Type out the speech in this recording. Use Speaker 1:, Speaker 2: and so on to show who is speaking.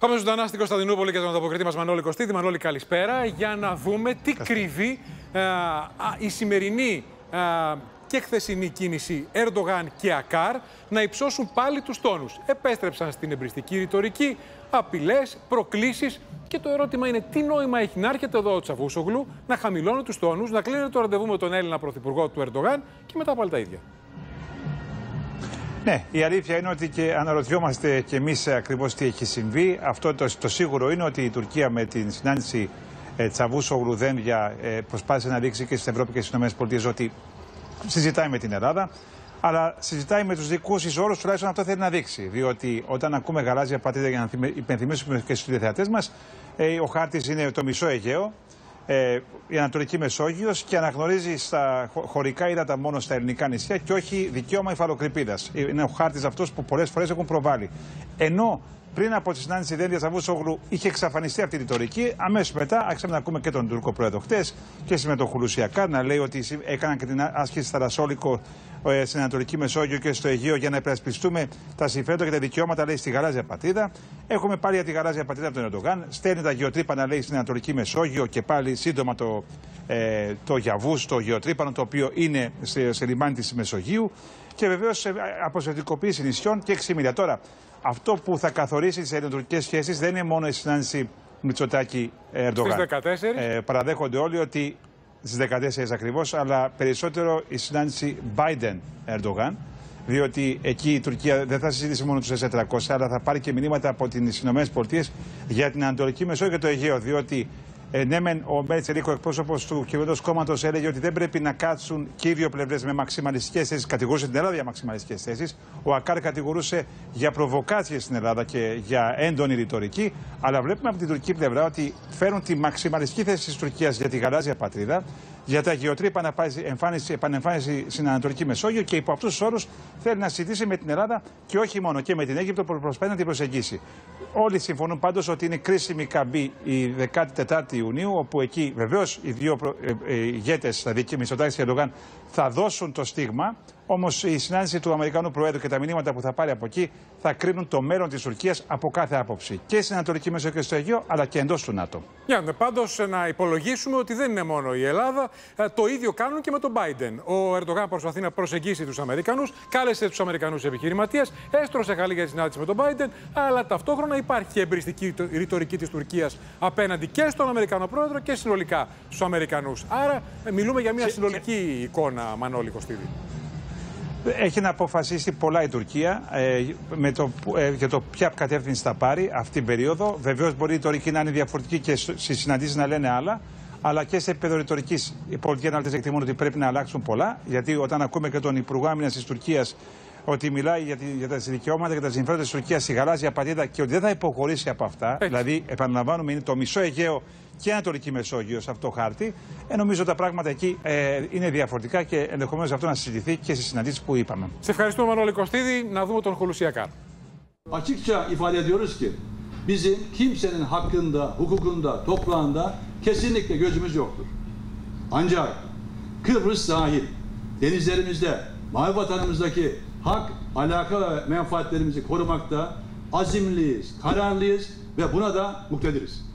Speaker 1: Πάμε ζωντανά στην Κωνσταντινούπολη και τον ανταποκριτή μας Μανώλη Κωστίδη. Μανώλη, καλησπέρα. Για να δούμε τι κρύβει η σημερινή και χθεσινή κίνηση Ερντογάν και Ακάρ να υψώσουν πάλι τους τόνους. Επέστρεψαν στην εμπριστική ρητορική, απειλές, προκλήσεις. Και το ερώτημα είναι τι νόημα έχει να έρχεται εδώ ο Τσαβούσογλου, να χαμηλώνει τους τόνους, να κλείνει το ραντεβού με τον Έλληνα πρωθυπουργό του Ερντογάν και μετά πάλι τα ίδια.
Speaker 2: Ναι, η αλήθεια είναι ότι και αναρωτιόμαστε κι εμείς ακριβώς τι έχει συμβεί. Αυτό το σίγουρο είναι ότι η Τουρκία με την συνάντηση Τσαβούσογλου Δένδια προσπάθησε να δείξει και στην Ευρώπη και στις ΗΠΑ ότι συζητάει με την Ελλάδα. Αλλά συζητάει με τους δικούς της όρους, τουλάχιστον αυτό θέλει να δείξει. Διότι όταν ακούμε γαλάζια πατρίδα, για να υπενθυμίσουμε και στους τηλεθεατές μας, ο χάρτης είναι το μισό Αιγαίο, η Ανατολική Μεσόγειος και αναγνωρίζει στα χωρικά ύδατα μόνο στα ελληνικά νησιά και όχι δικαίωμα υφαλοκρηπίδας. Είναι ο χάρτης αυτός που πολλές φορές έχουν προβάλει. Ενώ πριν από τη συνάντηση Δένδια Τσαβούσογλου είχε εξαφανιστεί αυτή η ρητορική, αμέσως μετά άρχισαμε να ακούμε και τον Τούρκο πρόεδρο χτες και με τον Χουλουσιακά να λέει ότι έκαναν και την άσκηση στα Ρασόλικο στην Ανατολική Μεσόγειο και στο Αιγαίο για να υπερασπιστούμε τα συμφέροντα και τα δικαιώματα, λέει, στη γαλάζια πατρίδα. Έχουμε πάλι για τη γαλάζια πατρίδα από τον Ερντογάν. Στέλνει τα γεωτρύπανα, λέει, στην Ανατολική Μεσόγειο και πάλι σύντομα το Γιαβούς, το γεωτρύπανο, το οποίο είναι σε λιμάνι της Μεσογείου. Και βεβαίως αποσυντικοποίηση νησιών και 6 μίλια. Τώρα, αυτό που θα καθορίσει τις ελληνοτουρκικές σχέσεις δεν είναι μόνο η συνάντηση Μητσοτάκη-Ερντογάν.
Speaker 1: Στις 14.
Speaker 2: Παραδέχονται όλοι ότι στις 14 ακριβώς, αλλά περισσότερο η συνάντηση Biden-Ερντογάν, διότι εκεί η Τουρκία δεν θα συζητήσει μόνο τους S-400, αλλά θα πάρει και μηνύματα από τις ΗΠΑ για την Ανατολική Μεσόγειο και το Αιγαίο, διότι ναι, μεν ο Μπέτσελίκο, εκπρόσωπος του κυβερνητικού κόμματος, έλεγε ότι δεν πρέπει να κάτσουν και οι δύο πλευρές με μαξιμαλιστικές θέσεις. Κατηγορούσε την Ελλάδα για μαξιμαλιστικές θέσεις. Ο Ακάρ κατηγορούσε για προβοκάτσιες στην Ελλάδα και για έντονη ρητορική. Αλλά βλέπουμε από την τουρκική πλευρά ότι φέρουν τη μαξιμαλιστική θέση της Τουρκίας για τη γαλάζια πατρίδα, για τα γεωτρύπα επανεμφάνιση στην Ανατολική Μεσόγειο και υπό αυτούς τους όρους θέλει να συζητήσει με την Ελλάδα και όχι μόνο και με την Αίγυπτο που προσπαθεί να την προσεγγίσει. Όλοι συμφωνούν πάντως ότι είναι κρίσιμη καμπή η 14η Ιουνίου, όπου εκεί βεβαίως οι δύο ηγέτες, δηλαδή και Μητσοτάκης και Ερντογάν, θα δώσουν το στίγμα. Όμως η συνάντηση του Αμερικανού Προέδρου και τα μηνύματα που θα πάρει από εκεί θα κρίνουν το μέλλον της Τουρκίας από κάθε άποψη. Και στην Ανατολική Μεσόγειο και στο Αιγαίο, αλλά και εντός του ΝΑΤΟ. Πάντως
Speaker 1: να υπολογίσουμε ότι δεν είναι μόνο η Ελλάδα. Το ίδιο κάνουν και με τον Biden. Ο Ερντογάν προσπαθεί να προσεγγίσει τους Αμερικανούς, κάλεσε τους Αμερικανούς επιχειρηματίες, έστρωσε χαλή για τη συνάντηση με τον Biden, αλλά ταυτόχρονα υπάρχει εμπριστική ρητορική της Τουρκίας απέναντι και στον Αμερικανό Πρόεδρο και συνολικά στους Αμερικανούς. Άρα μιλούμε για μια συνολική εικόνα, Μανώλη Κωστίδη.
Speaker 2: Έχει να αποφασίσει πολλά η Τουρκία για το ποια κατεύθυνση θα πάρει αυτή την περίοδο. Βεβαίως μπορεί η ρητορική να είναι διαφορετική και στις συναντήσεις να λένε άλλα, αλλά και σε επίπεδο ρητορικής οι πολιτικοί αναλυτές εκτιμούν ότι πρέπει να αλλάξουν πολλά. Γιατί όταν ακούμε και τον Υπουργό Άμυνας της Τουρκίας ότι μιλάει για τα δικαιώματα και τα συμφέροντα της Τουρκίας στη γαλάζια πατρίδα και ότι δεν θα υποχωρήσει από αυτά, δηλαδή επαναλαμβάνουμε είναι το μισό Αιγαίο και Ανατολική Μεσόγειο σε αυτό το χάρτη, νομίζω τα πράγματα εκεί είναι διαφορετικά και ενδεχομένως αυτό να συζητηθεί και στις συναντήσεις που είπαμε.
Speaker 1: Σε ευχαριστούμε, Μανώλη Κωστίδη. Να δούμε τον Χουλουσιακά.
Speaker 3: Açıkça ifade ediyoruz ki bizim kimsenin hakkında, hukukunda, toprağında kesinlikle gözümüz yoktur. Ancak Kıbrıs sahil, denizlerimizde, mavi vatanımızdaki hak, alaka ve menfaatlerimizi korumakta azimliyiz, kararlıyız ve buna da muktediriz.